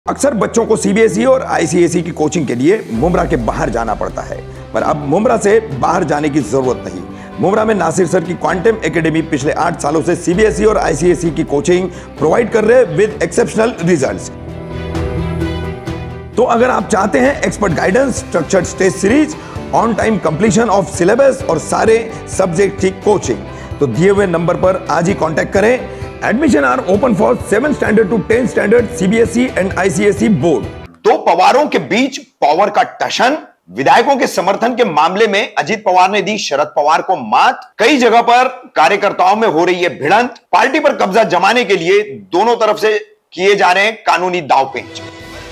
अक्सर बच्चों को सीबीएसई और आईसीएसई की कोचिंग के लिए मुंब्रा के बाहर जाना पड़ता है, पर अब मुंब्रा से बाहर जाने की जरूरत नहीं। मुंब्रा में नासिर सर की क्वांटम एकेडमी पिछले 8 सालों से सीबीएसई और आईसीएसई की कोचिंग प्रोवाइड कर रहे विद एक्सेप्शनल रिजल्ट्स। तो अगर आप चाहते हैं expert guidance, structured test series, on time completion of syllabus और सारे सब्जेक्ट की कोचिंग, तो दिए हुए नंबर पर आज ही कांटेक्ट करें। Admission are open for 7th standard to 10th standard CBSE and ICSE board. दो पवारों के बीच पावर का टशन, विधायकों के समर्थन के मामले में अजीत पवार ने दी शरद पवार को मात, कई जगह पर कार्यकर्ताओं में हो रही है भिड़ंत, पार्टी पर कब्जा जमाने के लिए दोनों तरफ से किए जा रहे हैं कानूनी दांवपेच।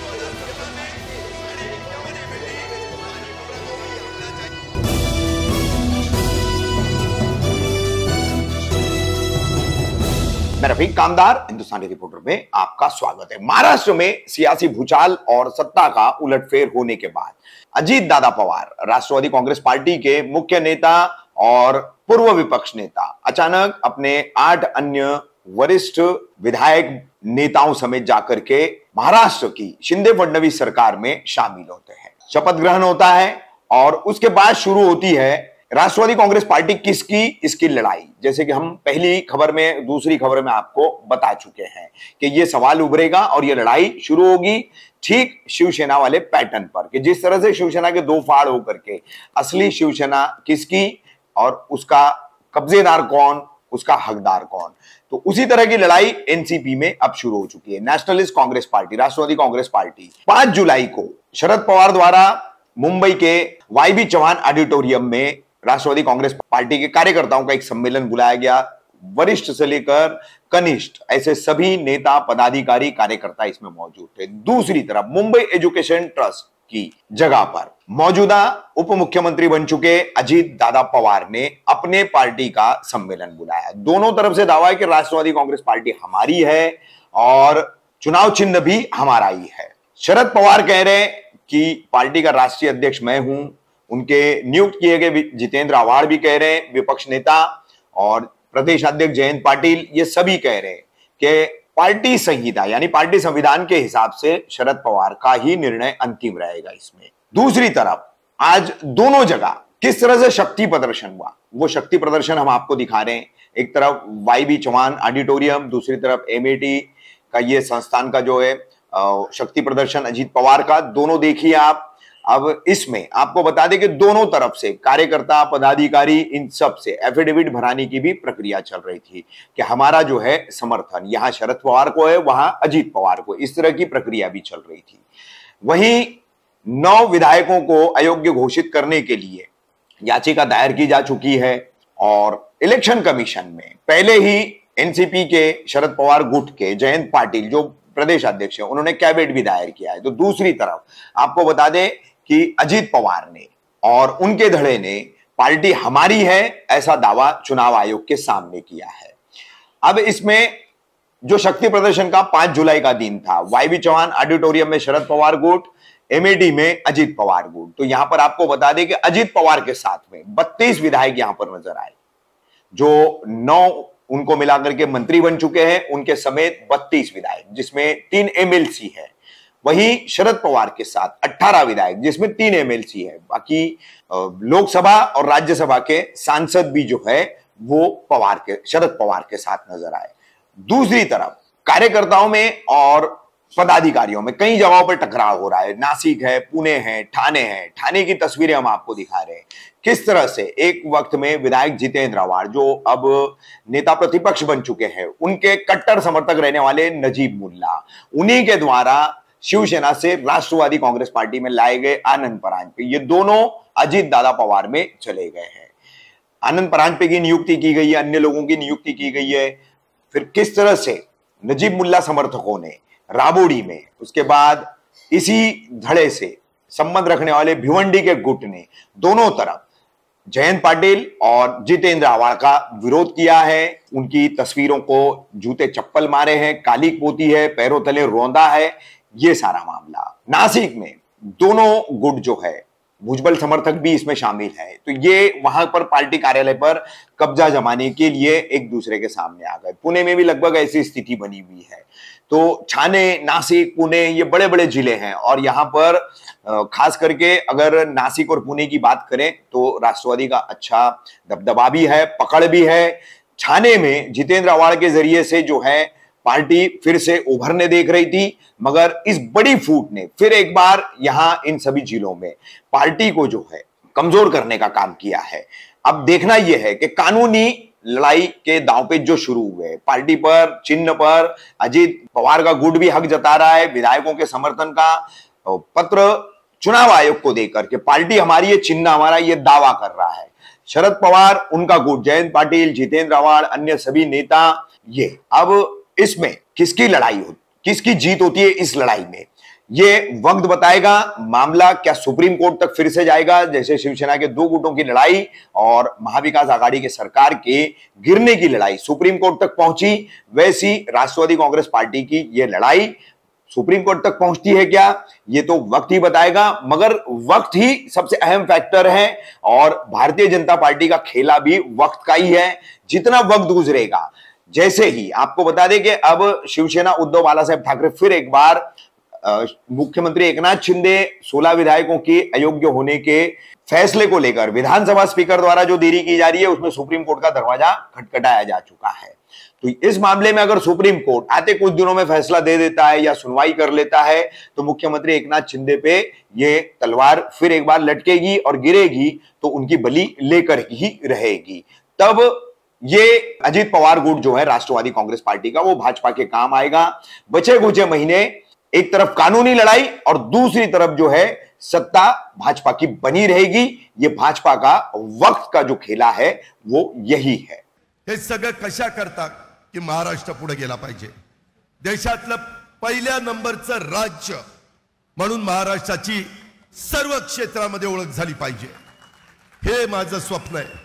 मैं रफीक कामदार, हिंदुस्तानी रिपोर्टर में आपका स्वागत है। महाराष्ट्र में सियासी भूचाल और सत्ता का उलटफेर होने के बाद अजीत दादा पवार, राष्ट्रवादी कांग्रेस पार्टी के मुख्य नेता और पूर्व विपक्ष नेता, अचानक अपने 8 अन्य वरिष्ठ विधायक नेताओं समेत जाकर के महाराष्ट्र की शिंदे फडणवीस सरकार में शामिल होते हैं। शपथ ग्रहण होता है और उसके बाद शुरू होती है राष्ट्रवादी कांग्रेस पार्टी किसकी इसकी लड़ाई। जैसे कि हम पहली खबर में, दूसरी खबर में आपको बता चुके हैं कि यह सवाल उभरेगा और यह लड़ाई शुरू होगी ठीक शिवसेना वाले पैटर्न पर, कि जिस तरह से शिवसेना के दो फाड़ होकर के असली शिवसेना किसकी और उसका कब्जेदार कौन, उसका हकदार कौन, तो उसी तरह की लड़ाई एनसीपी में अब शुरू हो चुकी है। नेशनलिस्ट कांग्रेस पार्टी, राष्ट्रवादी कांग्रेस पार्टी 5 जुलाई को शरद पवार द्वारा मुंबई के वाईबी चौहान ऑडिटोरियम में राष्ट्रवादी कांग्रेस पार्टी के कार्यकर्ताओं का एक सम्मेलन बुलाया गया। वरिष्ठ से लेकर कनिष्ठ ऐसे सभी नेता, पदाधिकारी, कार्यकर्ता इसमें मौजूद थे। दूसरी तरफ मुंबई एजुकेशन ट्रस्ट की जगह पर मौजूदा उप मुख्यमंत्री बन चुके अजीत दादा पवार ने अपने पार्टी का सम्मेलन बुलाया। दोनों तरफ से दावा है कि राष्ट्रवादी कांग्रेस पार्टी हमारी है और चुनाव चिन्ह भी हमारा ही है। शरद पवार कह रहे हैं कि पार्टी का राष्ट्रीय अध्यक्ष मैं हूं, उनके नियुक्त किए गए जितेंद्र आव्हाड भी कह रहे हैं, विपक्ष नेता और प्रदेश अध्यक्ष जयंत पाटिल, ये सभी कह रहे हैं कि पार्टी संहिता यानी पार्टी संविधान के हिसाब से शरद पवार का ही निर्णय अंतिम रहेगा इसमें। दूसरी तरफ आज दोनों जगह किस तरह से शक्ति प्रदर्शन हुआ, वो शक्ति प्रदर्शन हम आपको दिखा रहे हैं। एक तरफ वाईबी चौहान ऑडिटोरियम, दूसरी तरफ एमएटी का ये संस्थान का जो है शक्ति प्रदर्शन अजीत पवार का, दोनों देखिए आप। अब इसमें आपको बता दें कि दोनों तरफ से कार्यकर्ता, पदाधिकारी, इन सब से एफिडेविट भराने की भी प्रक्रिया चल रही थी कि हमारा जो है समर्थन यहां शरद पवार को है, वहां अजीत पवार को, इस तरह की प्रक्रिया भी चल रही थी। वहीं 9 विधायकों को अयोग्य घोषित करने के लिए याचिका दायर की जा चुकी है और इलेक्शन कमीशन में पहले ही एनसीपी के शरद पवार गुट के जयंत पाटिल जो प्रदेश अध्यक्ष है, उन्होंने कैबिनेट भी दायर किया है। तो दूसरी तरफ आपको बता दें कि अजीत पवार ने और उनके धड़े ने पार्टी हमारी है ऐसा दावा चुनाव आयोग के सामने किया है। अब इसमें जो शक्ति प्रदर्शन का 5 जुलाई का दिन था, वाईबी चौहान ऑडिटोरियम में शरद पवार गुट, एमएडी में अजीत पवार गुट, तो यहां पर आपको बता दें कि अजीत पवार के साथ में 32 विधायक यहां पर नजर आए, जो 9 उनको मिलाकर के मंत्री बन चुके हैं, उनके समेत 32 विधायक जिसमें 3 एमएलसी है। वहीं शरद पवार के साथ 18 विधायक जिसमें 3 एमएलसी है। बाकी लोकसभा और राज्यसभा के सांसद भी जो है वो शरद पवार के साथ नजर आए। दूसरी तरफ कार्यकर्ताओं में और पदाधिकारियों में कई जगहों पर टकराव हो रहा है। नासिक है, पुणे है, ठाणे है। ठाणे की तस्वीरें हम आपको दिखा रहे हैं किस तरह से एक वक्त में विधायक जितेंद्र आव्हाड जो अब नेता प्रतिपक्ष बन चुके हैं, उनके कट्टर समर्थक रहने वाले नजीब मुल्ला, उन्हीं के द्वारा शिवसेना से राष्ट्रवादी कांग्रेस पार्टी में लाए गए आनंद परांजपे, ये दोनों अजीत दादा पवार में चले गए हैं। आनंद परांजपे की नियुक्ति की गई है, अन्य लोगों की नियुक्ति की गई है। फिर किस तरह से नजीब मुल्ला समर्थकों ने राबोड़ी में, उसके बाद इसी धड़े से संबंध रखने वाले भिवंडी के गुट ने दोनों तरफ जयंत पाटिल और जितेंद्र आव्हाड का विरोध किया है। उनकी तस्वीरों को जूते चप्पल मारे हैं, काली पोती है, पैरों तले रौंदा है, ये सारा मामला। नासिक में दोनों गुट जो है, भुजबल समर्थक भी इसमें शामिल है, तो ये वहां पर पार्टी कार्यालय पर कब्जा जमाने के लिए एक दूसरे के सामने आ गए। पुणे में भी लगभग ऐसी स्थिति बनी हुई है। तो छाने, नासिक, पुणे ये बड़े बड़े जिले हैं और यहां पर खास करके अगर नासिक और पुणे की बात करें तो राष्ट्रवादी का अच्छा दबदबा भी है, पकड़ भी है। छाने में जितेंद्र आव्हाड के जरिए से जो है पार्टी फिर से उभरने देख रही थी, मगर इस बड़ी फूट ने फिर एक बार यहां इन सभी जिलों में पार्टी को जो है कमजोर करने का काम किया है। अब देखना यह है कि कानूनी लड़ाई के दांवपेच जो शुरू हुए, पार्टी पर, चिन्ह पर अजीत पवार का गुट भी हक जता रहा है, विधायकों के समर्थन का पत्र चुनाव आयोग को देकर के पार्टी हमारी है, चिन्ह हमारा, ये दावा कर रहा है। शरद पवार, उनका गुट, जयंत पाटिल, जितेंद्र आव्हाड, अन्य सभी नेता, ये अब इसमें किसकी लड़ाई होती, किसकी जीत होती है इस लड़ाई में, ये वक्त बताएगा। मामला क्या सुप्रीम कोर्ट तक फिर से जाएगा, जैसे शिवसेना के दो गुटों की लड़ाई और महाविकास आघाड़ी के सरकार के गिरने की लड़ाई सुप्रीम कोर्ट तक पहुंची, वैसी राष्ट्रवादी कांग्रेस पार्टी की यह लड़ाई सुप्रीम कोर्ट तक पहुंचती है क्या, ये तो वक्त ही बताएगा। मगर वक्त ही सबसे अहम फैक्टर है और भारतीय जनता पार्टी का खेला भी वक्त का ही है। जितना वक्त गुजरेगा, जैसे ही आपको बता दें कि अब शिवसेना उद्धव बालासाहेब ठाकरे फिर एक बार मुख्यमंत्री एकनाथ शिंदे 16 विधायकों के अयोग्य होने के फैसले को लेकर विधानसभा स्पीकर द्वारा जो देरी की जा रही है, उसमें सुप्रीम कोर्ट का दरवाजा खटखटाया जा चुका है। तो इस मामले में अगर सुप्रीम कोर्ट आते कुछ दिनों में फैसला दे देता है या सुनवाई कर लेता है, तो मुख्यमंत्री एकनाथ शिंदे पे ये तलवार फिर एक बार लटकेगी और गिरेगी तो उनकी बलि लेकर ही रहेगी। तब ये अजीत पवार गुट जो है राष्ट्रवादी कांग्रेस पार्टी का, वो भाजपा के काम आएगा। बचे कुछ महीने, एक तरफ कानूनी लड़ाई और दूसरी तरफ जो है सत्ता भाजपा की बनी रहेगी। ये भाजपा का वक्त का जो खेला है वो यही है। हे सगळं कशा करता की महाराष्ट्र पुढे गेला पाहिजे, देशातलं पहिल्या नंबरचं राज्य म्हणून महाराष्ट्राची सर्व क्षेत्रामध्ये ओळख झाली पाहिजे, हे माझं स्वप्न आहे।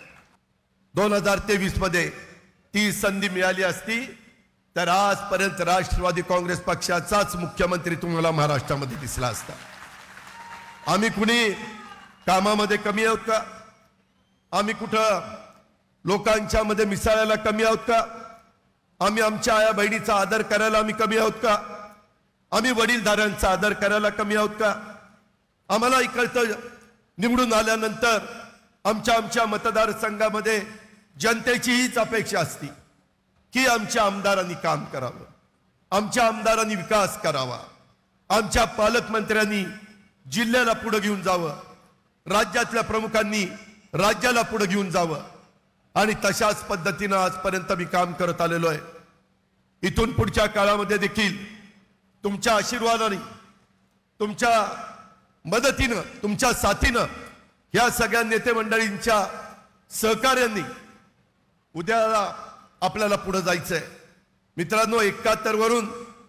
2023 मध्ये ती संधी मिळाली असती तर आजपर्यंत राष्ट्रवादी काँग्रेस पक्षाचाच मुख्यमंत्री तुम्हाला महाराष्ट्रामध्ये दिसला असता। आम्ही कुणी कामामध्ये कमी आहोत का? आम्ही कुठं लोकांच्या मध्ये मिसळायला कमी आहोत का? आम्ही आमच्या आया बहिणीचा आदर करायला आम्ही कमी आहोत का? आम्ही वडीलधाऱ्यांचा आदर करायला कमी आहोत का? आम्हाला इकडचं निवडून आल्यानंतर आमच्या मतदारसंघामध्ये जनतेची हीच अपेक्षा असती की आमच्या आमदारांनी काम करावं, आमच्या आमदारांनी विकास करावा, आमच्या पालकमंत्र्यांनी जिल्ह्याला पुढे घेऊन जावं, राज्यातल्या प्रमुखांनी राज्याला पुढे घेऊन जावं। आणि तशाच पद्धतीने आजपर्यंत मी काम करत आलेलो आहे। इथून पुढच्या काळामध्ये देखील तुमच्या आशीर्वादाने, तुमच्या मदतीने, तुमच्या साथीने, या सगळ्या नेते मंडळींच्या सहकार्याने उद्याला आपल्याला पुढे जायचंय। मित्रांनो, 71 वरून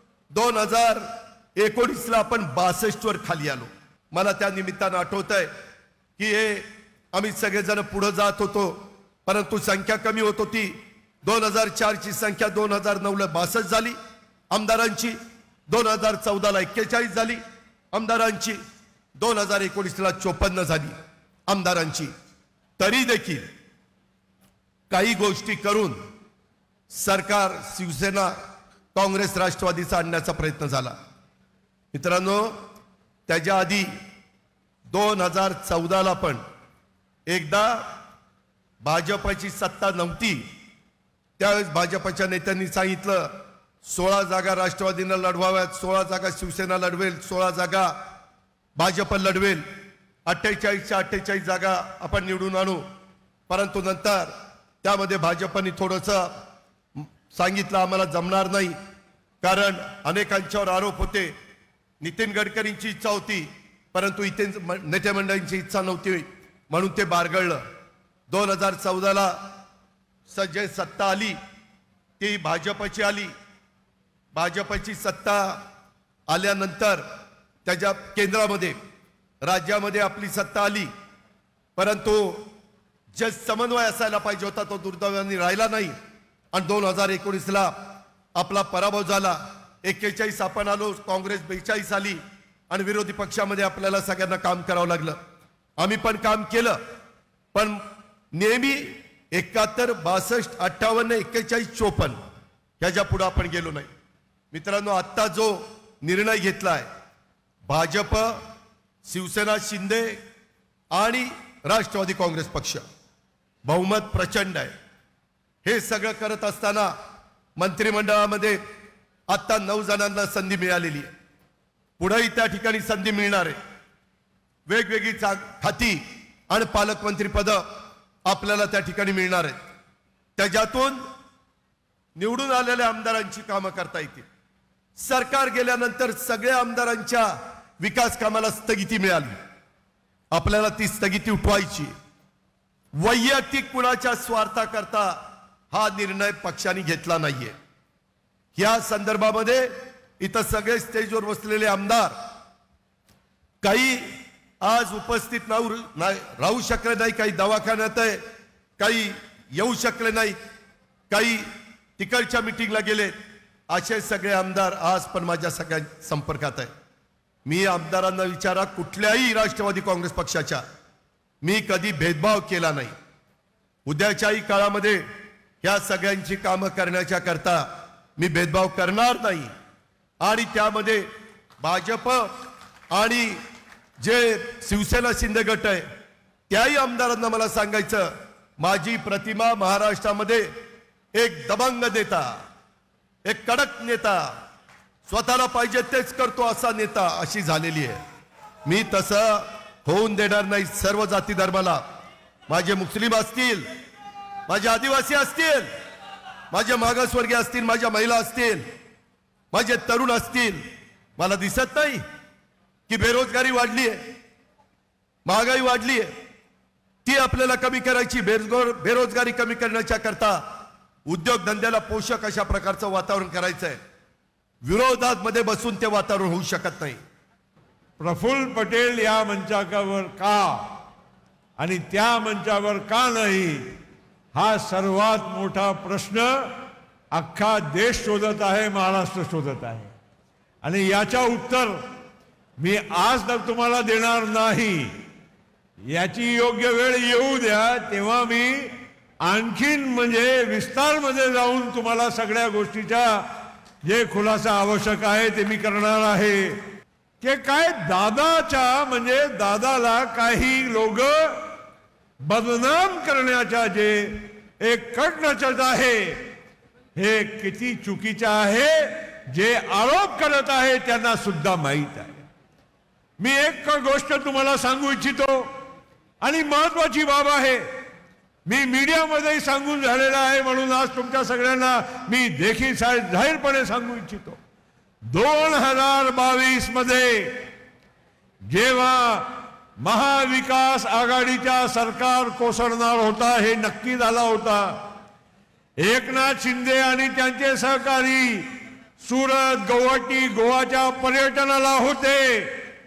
2019 ला आपण 62 वर खाली आलो। मला त्या निमित्ताने आठवतंय की हे आम्ही सगळेजण पुढे जात होतो, परंतु संख्या कमी होत होती। 2004 ची संख्या 2009 ला 62 झाली आमदारांची, 2014 ला 41 झाली आमदारांची, 2019 ला 54 झाली आमदारांची। तरी देखील काही गोष्टी करून सरकार शिवसेना काँग्रेस राष्ट्रवादीचा आणण्याचा प्रयत्न झाला। मित्रांनो, त्याच्या आधी 2014 ला पण एकदा भाजपची सत्ता नव्हती, त्यावेळेस भाजपच्या नेत्यांनी सांगितलं 16 जागा राष्ट्रवादीने लढवाव्यात, 16 जागा शिवसेना लढवेल, 16 जागा भाजप लढवेल, 48च्या 48 जागा आपण निवडून आणू। परंतु नंतर त्यामध्ये भाजपने थोडंसं सांगितलं आम्हाला जमणार नाही, कारण अनेकांच्यावर आरोप होते। नितीन गडकरींची इच्छा होती, परंतु इथे नेते मंडळींची इच्छा नव्हती, म्हणून ते बारगळलं। 2014 ला जे सत्ता आली ती भाजपची आली। भाजपची सत्ता आल्यानंतर त्याच्या केंद्रामध्ये, राज्यामध्ये आपली सत्ता आली, परंतु जे समन्वय असायला पाहिजे होता तो दुर्दैवाने राहिला नाही आणि 2019 ला आपला पराभव झाला। 41 आपण आलो, काँग्रेस 42 आली आणि विरोधी पक्षामध्ये आपल्याला सगळ्यांना काम करावं लागलं। आम्ही पण काम केलं, पण नेहमी 71, 62, 58, 41, 54 ह्याच्या पुढे आपण गेलो नाही। मित्रांनो, आत्ता जो निर्णय घेतलाय भाजप, शिवसेना, शिंदे आणि राष्ट्रवादी काँग्रेस पक्ष, बहुमत प्रचंड आहे. हे सगळं करत असताना मंत्रिमंडळामध्ये आता 9 जणांना संधी मिळालेली आहे. पुढेही त्या ठिकाणी संधी मिळणार आहे. वेगवेगळी खाती आणि पालकमंत्री पद आपल्याला त्या ठिकाणी मिळणार आहेत. त्याच्यातून निवडून आलेल्या आमदारांची कामं करता येतील. सरकार गेल्यानंतर सगळ्या आमदारांच्या विकास कामाला स्थगिती मिळाली. आपल्याला ती स्थगिती उठवायची. वैयक्तिक कुणाच्या स्वार्थाकरता हा निर्णय पक्षाने घेतला नाहीये. या संदर्भामध्ये इथं सगळे स्टेजवर बसलेले आमदार, काही आज उपस्थित राहू शकले नाही, काही दवाखान्यात आहे, काही येऊ शकले नाही, काही तिकडच्या मीटिंगला गेले, असे सगळे आमदार आज पण माझ्या सगळ्या संपर्कात आहे. मी आमदारांना विचारा, कुठल्याही राष्ट्रवादी काँग्रेस पक्षाच्या मी कधी भेदभाव केला नाही. उद्याच्याही काळामध्ये ह्या सगळ्यांची कामं करण्याच्या करता मी भेदभाव करणार नाही. आणि त्यामध्ये भाजप आणि जे शिवसेना शिंदे गट आहे त्याही आमदारांना मला सांगायचं, माझी प्रतिमा महाराष्ट्रामध्ये एक दबंग नेता, एक कडक नेता, स्वतःला पाहिजे तेच करतो असा नेता अशी झालेली आहे. मी तसं होऊन देणार नाही. सर्व जाती धर्माला, माझे मुस्लिम असतील, माझे आदिवासी असतील, माझे मागासवर्गीय असतील, माझ्या महिला असतील, माझे तरुण असतील, मला दिसत नाही की बेरोजगारी वाढली आहे, महागाई वाढली आहे, ती आपल्याला कमी करायची. बेरोजगारी कमी करण्याच्या करता उद्योगधंद्याला पोषक अशा प्रकारचं वातावरण करायचं आहे. विरोधात मध्ये बसून ते वातावरण होऊ शकत नाही. प्रफुल्ल पटेल या मंचावर का आणि त्या मंचावर का नाही, हा सर्वात मोठा प्रश्न अख्खा देश शोधत आहे, महाराष्ट्र शोधत आहे. आणि याच्या उत्तर मी आज तर तुम्हाला देणार नाही. याची योग्य वेळ येऊ द्या, तेव्हा मी आणखीन म्हणजे विस्तार मध्ये जाऊन तुम्हाला सगळ्या गोष्टीचा जे खुलासा आवश्यक आहे ते मी करणार आहे. की काय दादाच्या म्हणजे दादाला काही लोक बदनाम करण्याचा जे एक कट रचत आहे, हे किती चुकीचं आहे. जे आरोप करत आहे त्यांना सुद्धा माहित आहे. मी एक गोष्ट तुम्हाला सांगू इच्छितो आणि महत्वाची बाब आहे. मी मीडियामध्ये सांगून झालेला आहे म्हणून आज तुमच्या सगळ्यांना मी देखील जाहीरपणे सांगू इच्छितो. 2022 मध्ये जेव्हा महाविकास आघाडीचा सरकार कोसळणार होता, हे नक्की झाला होता. एकनाथ शिंदे आणि त्यांचे सहकारी सुरत, गुवाहाटी, गोवाच्या पर्यटनाला होते.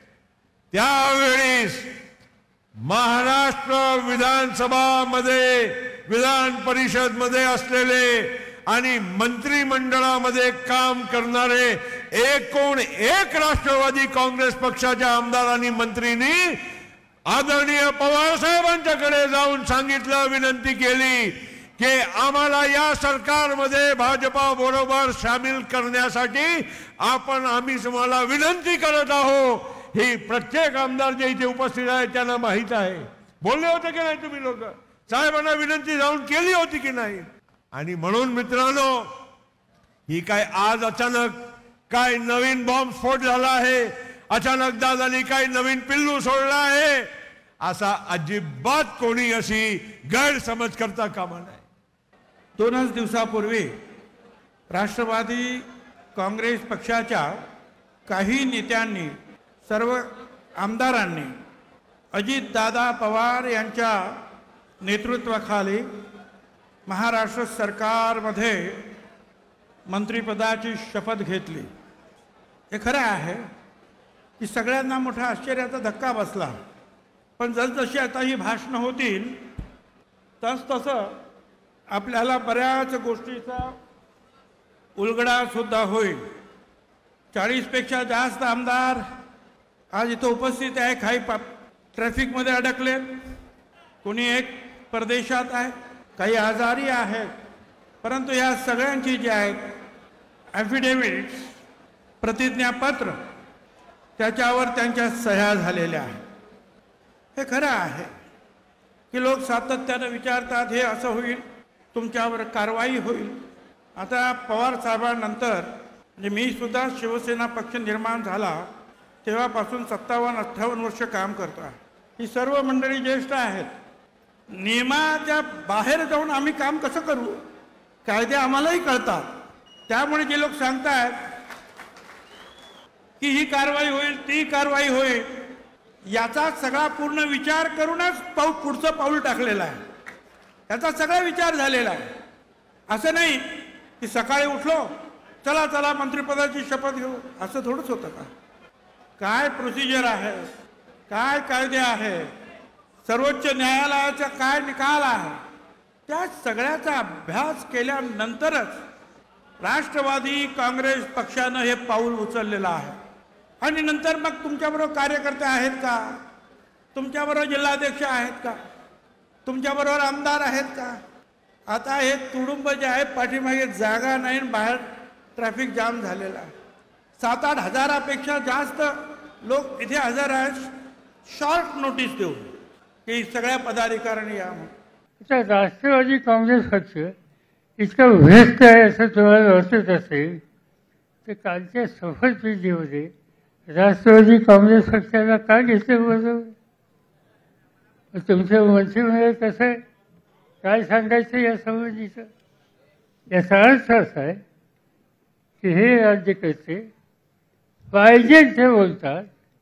त्यावेळेस महाराष्ट्र विधानसभामध्ये, विधान परिषद मध्ये असलेले आणि मंत्रिमंडळामध्ये काम करणारे एकूण एक राष्ट्रवादी काँग्रेस पक्षाच्या आमदार आणि मंत्रींनी आदरणीय पवार साहेबांच्याकडे जाऊन सांगितलं, विनंती केली की आम्हाला या सरकारमध्ये भाजपा बरोबर सामील करण्यासाठी आम्ही तुम्हाला विनंती करत आहोत. ही प्रत्येक आमदार जे इथे उपस्थित आहे त्यांना माहित आहे. बोलले होते की नाही तुम्ही लोक? साहेबांना विनंती जाऊन केली होती की नाही? आणि म्हणून मित्रांनो, ही काय आज अचानक काय नवीन बॉम्ब स्फोट झाला आहे, अचानक दादानी काय नवीन पिल्लू सोडला आहे, असा अजिबात कोणी अशी गैरसमज करता कामा नये. 2 दिवसापूर्वी राष्ट्रवादी काँग्रेस पक्षाच्या काही नेत्यांनी, सर्व आमदारांनी अजितदादा पवार यांच्या नेतृत्वाखाली महाराष्ट्र सरकारमध्ये मंत्रिपदाची शपथ घेतली. हे खरं आहे की सगळ्यांना मोठा आश्चर्याचा धक्का बसला. पण जसजशी आता ही भाषणं होतील तसतसं आपल्याला बऱ्याच गोष्टीचा उलगडा सुद्धा होईल. 40 पेक्षा जास्त आमदार आज इथं उपस्थित आहे. काही ट्रॅफिकमध्ये अडकले, कोणी एक परदेशात आहे, काही आजारी आहेत. परंतु या सगळ्यांची जी आहेत ॲफिडेव्हिट्स प्रतिज्ञापत्र त्याच्यावर त्यांच्या सह्या झालेल्या आहेत. हे खरं आहे की लोक सातत्यानं विचारतात हे असं होईल, तुमच्यावर कारवाई होईल. आता पवार साहेबांनंतर म्हणजे मी सुद्धा शिवसेना पक्ष निर्माण झाला तेव्हापासून 57-58 वर्ष काम करतो आहे. ही सर्व मंडळी ज्येष्ठ आहेत. नियमाच्या बाहेर जाऊन आम्ही काम कसं करू, कायदे आम्हालाही कळतात. त्यामुळे जे लोक सांगतायत की ही कारवाई होईल ती कारवाई होईल, याचा सगळा पूर्ण विचार करूनच पुढचं पाऊल टाकलेलं आहे. याचा सगळा विचार झालेला आहे. असं नाही की सकाळी उठलो चला चला मंत्रिपदाची शपथ घेऊ, असं थोडंच होतं का. काय प्रोसिजर आहे, काय कायदे आहे, सर्वोच्च न्यायालयाचा काय निकाल आहे, त्या सगळ्याचा अभ्यास केल्यानंतरच राष्ट्रवादी काँग्रेस पक्षानं हे पाऊल उचललेलं आहे. आणि नंतर मग तुमच्याबरोबर कार्यकर्ते आहेत का, तुमच्याबरोबर जिल्हाध्यक्ष आहेत का, तुमच्याबरोबर आमदार आहेत का. आता हे तुडुंब जे आहे पाठीमागे जागा नाही, बाहेर ट्रॅफिक जाम झालेला आहे. 7-8 हजारापेक्षा जास्त लोक इथे हजर आहेत शॉर्ट नोटीस देऊन की सगळ्या पदाधिकाऱ्यांनी या म्हणून. आता राष्ट्रवादी काँग्रेस पक्ष इतका व्यस्त आहे असं तुम्हाला वाटत असेल तर कालच्या शपथविधीमध्ये राष्ट्रवादी काँग्रेस पक्षाला का घेतलं बरोबर. तुमचं मंत्रिमंडळ कसं आहे, काय सांगायचं या संबंधीचं. याचा अर्थ असा आहे की हे राज्यकर्ते पाहिजे ते बोलतात,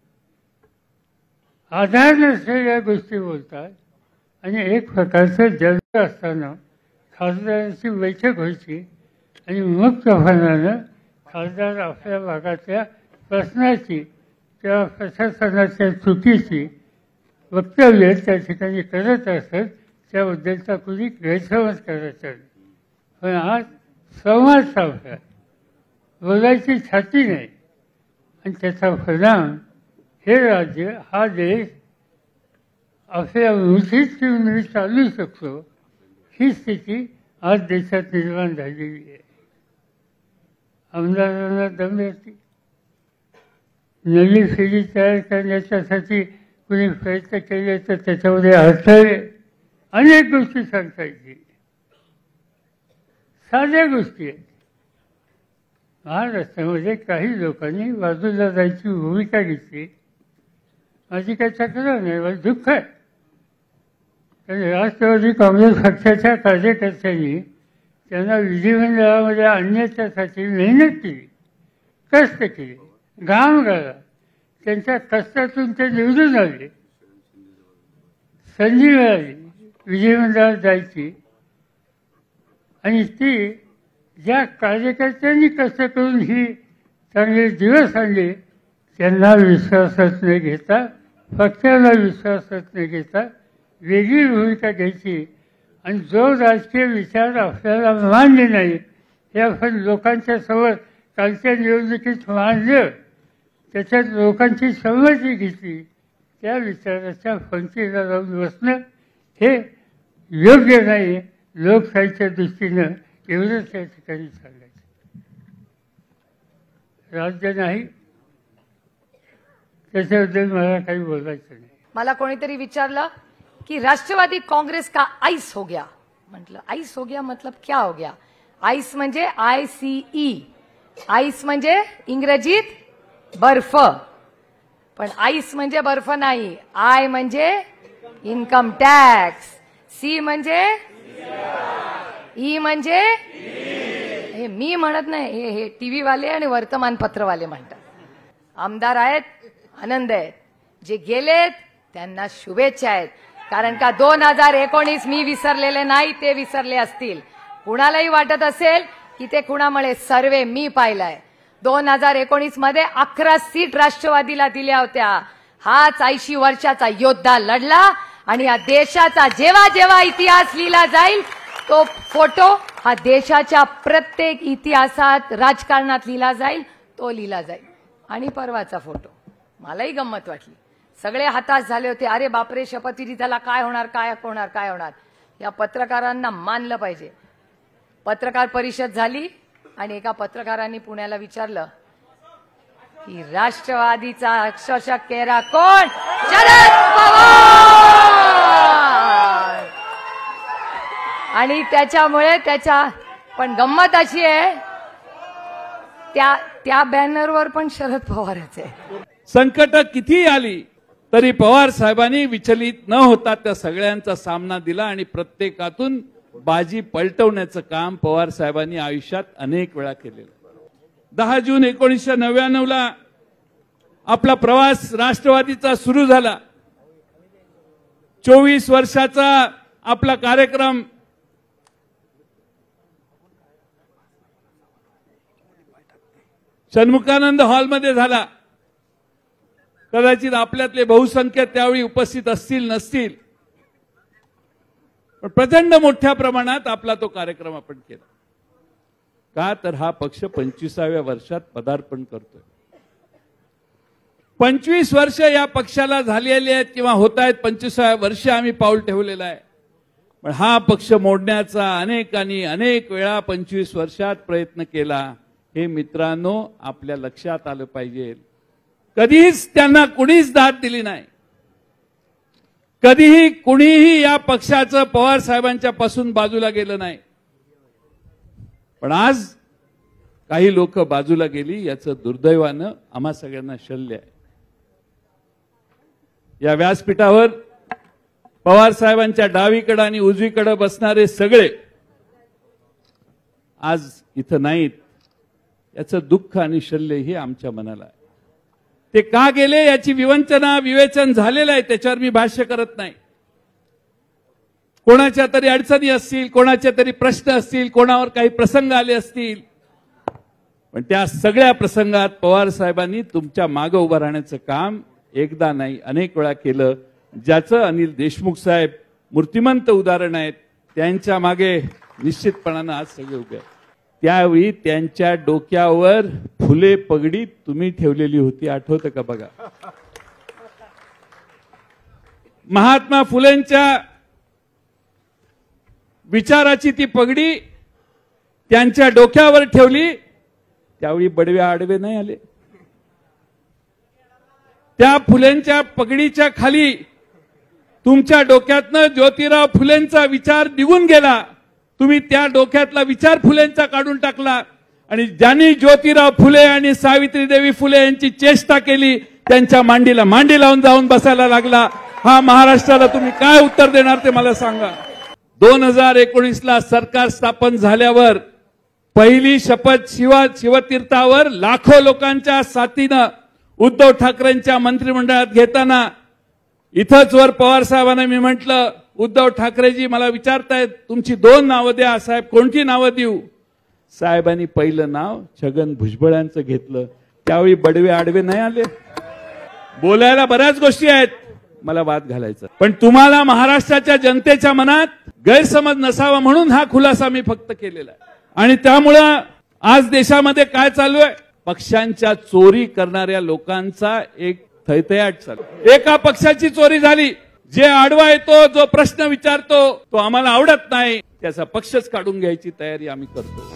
आधार नसलेल्या गोष्टी बोलतात. आणि एक प्रकारचं जल्द असताना खासदारांची बैठक व्हायची आणि मुक्तपणानं खासदार आपल्या भागातल्या प्रश्नाची किंवा प्रशासनाच्या चुकीची वक्तव्य त्या ठिकाणी करत असत, त्याबद्दलचा कुणी गैरसमज करायचा नाही. पण आज संवाद साधला, बोलायची छाती नाही. आणि त्याचा परिणाम हे राज्य हा देश आपल्या मुठीत ठेवून चालू शकतो, ही स्थिती आज देशात निर्माण झालेली आहे. आमदारांना दम येते. नवी फेरी तयार करण्याच्यासाठी कुणी प्रयत्न केले तर त्याच्यामध्ये अडथळे अनेक गोष्टी सांगता येतील. साध्या गोष्टी आहेत. महाराष्ट्रामध्ये काही लोकांनी बाजूला जायची भूमिका घेतली. माझी काही तक्रार नाही, मला दुःख आहे. कारण राष्ट्रवादी काँग्रेस पक्षाच्या कार्यकर्त्यांनी त्यांना विधिमंडळामध्ये आणण्याच्यासाठी मेहनत केली, कष्ट केले, घाम गाळला. त्यांच्या कष्टातून ते निवडून आले. संधी मिळाली विधिमंडळात जायची. आणि ती ज्या कार्यकर्त्यांनी कष्ट करून ही चांगले दिवस आणले त्यांना विश्वासात न घेता, पक्षाला विश्वासात न घेता वेगळी भूमिका घ्यायची. आणि जो राजकीय विचार आपल्याला मान्य नाही हे आपण लोकांच्या समोर कालच्या निवडणुकीत मांडलं, त्याच्यात लोकांची संमती घेतली, त्या विचाराच्या पंक्तीला जाऊन बसणं हे योग्य नाही. लोकशाहीच्या दृष्टीनं एवढंच त्या ठिकाणी सांगायचं. राज्य नाही त्याच्याबद्दल मला काही बोलायचं नाही. मला कोणीतरी विचारलं कि राष्ट्रवादी कांग्रेस का आइस हो गया. म्हटलं आइस हो गया मतलब क्या हो गया. आइस म्हणजे ICE. आइस म्हणजे इंग्रजीत बर्फ. पण आइस म्हणजे बर्फ नाही. आय म्हणजे इन्कम टॅक्स. सी म्हणजे ई म्हणजे हे मी म्हणत नाही, हे टीव्ही वाले आणि वर्तमानपत्रवाले म्हणतात. आमदार आहेत, आनंद आहेत. जे गेलेत त्यांना शुभेच्छा आहेत. कारण का 2019 मी विसरलेले नाही, ते विसरले असतील. कुणालाही वाटत असेल की ते कुणामुळे सर्वे मी पाहिलाय. 2019 मध्ये 11 सीट राष्ट्रवादीला दिल्या होत्या. हाच 80 वर्षाचा योद्धा लढला. आणि या देशाचा जेव्हा जेव्हा इतिहास लिहिला जाईल तो फोटो हा देशाच्या प्रत्येक इतिहासात राजकारणात लिहिला जाईल, तो लिहिला जाईल. आणि परवाचा फोटो मलाही गंमत वाटली. सगळे हताश झाले होते. अरे बापरे, शपथविधी त्याला काय होणार, काय होणार, काय होणार. या पत्रकारांना मानलं पाहिजे. पत्रकार परिषद झाली आणि एका पत्रकारांनी पुण्याला विचारलं की राष्ट्रवादीचा अक्षरशः चेहरा कोण? शरद पवार. आणि त्याच्यामुळे पण गंमत अशी आहे, त्या बॅनरवर पण शरद पवारच आहे. संकट किती आली तरी पवार साहेबांनी विचलित न होता त्या सगळ्यांचा सामना दिला आणि प्रत्येकातून बाजी पलटवण्याचं काम पवार साहेबांनी आयुष्यात अनेक वेळा केलेलं. 10 जून 1999 आपला प्रवास राष्ट्रवादीचा सुरू झाला. 24 वर्षाचा आपला कार्यक्रम षण्मुखानंद हॉलमध्ये झाला. कदाचित आपल्यातले बहुसंख्य त्यावेळी उपस्थित असतील नसतील, पण प्रचंड मोठ्या प्रमाणात आपला तो कार्यक्रम आपण केला. का तर हा पक्ष 25व्या वर्षात पदार्पण करतोय. 25 वर्ष या पक्षाला झालेली आहेत किंवा होत आहेत. 25व्या वर्ष आम्ही पाऊल ठेवलेलं आहे. पण हा पक्ष मोडण्याचा अनेकांनी अनेक वेळा 25 वर्षात प्रयत्न केला. हे मित्रांनो आपल्या लक्षात आलं पाहिजे. कधीच त्यांना कुणीच दाद दिली नाही. कधीही कुणीही या पक्षाचं पवार साहेबांच्या पासून बाजूला गेलं नाही. पण आज काही लोक बाजूला गेली, याचं दुर्दैवानं आम्हा सगळ्यांना शल्य आहे. या व्यासपीठावर पवार साहेबांच्या डावीकडे आणि उजवीकडे बसणारे सगळे आज इथं नाहीत. याचं दुःख आणि शल्य हे आमच्या मनाला आहे. ते का गेले याची विवेचन झालेलं आहे, त्याच्यावर मी भाष्य करत नाही. कोणाच्या तरी अडचणी असतील, कोणाच्या तरी प्रश्न असतील, कोणावर काही प्रसंग आले असतील, पण त्या सगळ्या प्रसंगात पवार साहेबांनी तुमच्या मागे उभं राहण्याचं काम एकदा नाही अनेक वेळा केलं. ज्याचं अनिल देशमुख साहेब मूर्तिमंत उदाहरण आहेत. त्यांच्या मागे निश्चितपणानं आज सगळे उभे आहेत. त्यावेळी त्यांच्या डोक्यावर फुले पगडी तुम्ही ठेवलेली होती, आठवतं का बघा. महात्मा फुलेंच्या विचाराची ती पगडी त्यांच्या डोक्यावर ठेवली. त्यावेळी बडवे आडवे नाही आले. त्या फुलेंच्या पगडीच्या खाली तुमच्या डोक्यातनं ज्योतिराव फुलेंचा विचार निघून गेला. तुम्ही त्या डोक्यातला विचार फुलेंचा काढून टाकला आणि ज्यांनी ज्योतिराव फुले आणि सावित्रीदेवी फुले यांची चेष्टा केली त्यांच्या मांडीला मांडी लावून जाऊन बसायला लागला. हा महाराष्ट्राला तुम्ही काय उत्तर देणार ते मला सांगा. 2019ला सरकार स्थापन झाल्यावर पहिली शपथ शिवतीर्थावर लाखो लोकांच्या साथीनं उद्धव ठाकरेंच्या मंत्रिमंडळात घेताना इथंच वर पवार साहेबांना मी म्हटलं, उद्धव ठाकरेजी मला विचारतायत तुमची 2 नावं द्या. साहेब कोणती नावं देऊ? साहेबांनी पहिलं नाव छगन भुजबळांचं घेतलं. त्यावेळी बडवे आडवे नाही आले. बोलायला बऱ्याच गोष्टी आहेत, मला वाद घालायचा, पण तुम्हाला महाराष्ट्राच्या जनतेच्या मनात गैरसमज नसावा म्हणून हा खुलासा मी फक्त केलेला आहे. आणि त्यामुळं आज देशामध्ये काय चालू आहे, पक्षांच्या चोरी करणाऱ्या लोकांचा एक थैथयाट चालू. एका पक्षाची चोरी झाली, जे आडवा येतो, जो प्रश्न विचारतो तो आम्हाला आवडत नाही, त्याचा पक्षच काढून घ्यायची तयारी आम्ही करतो.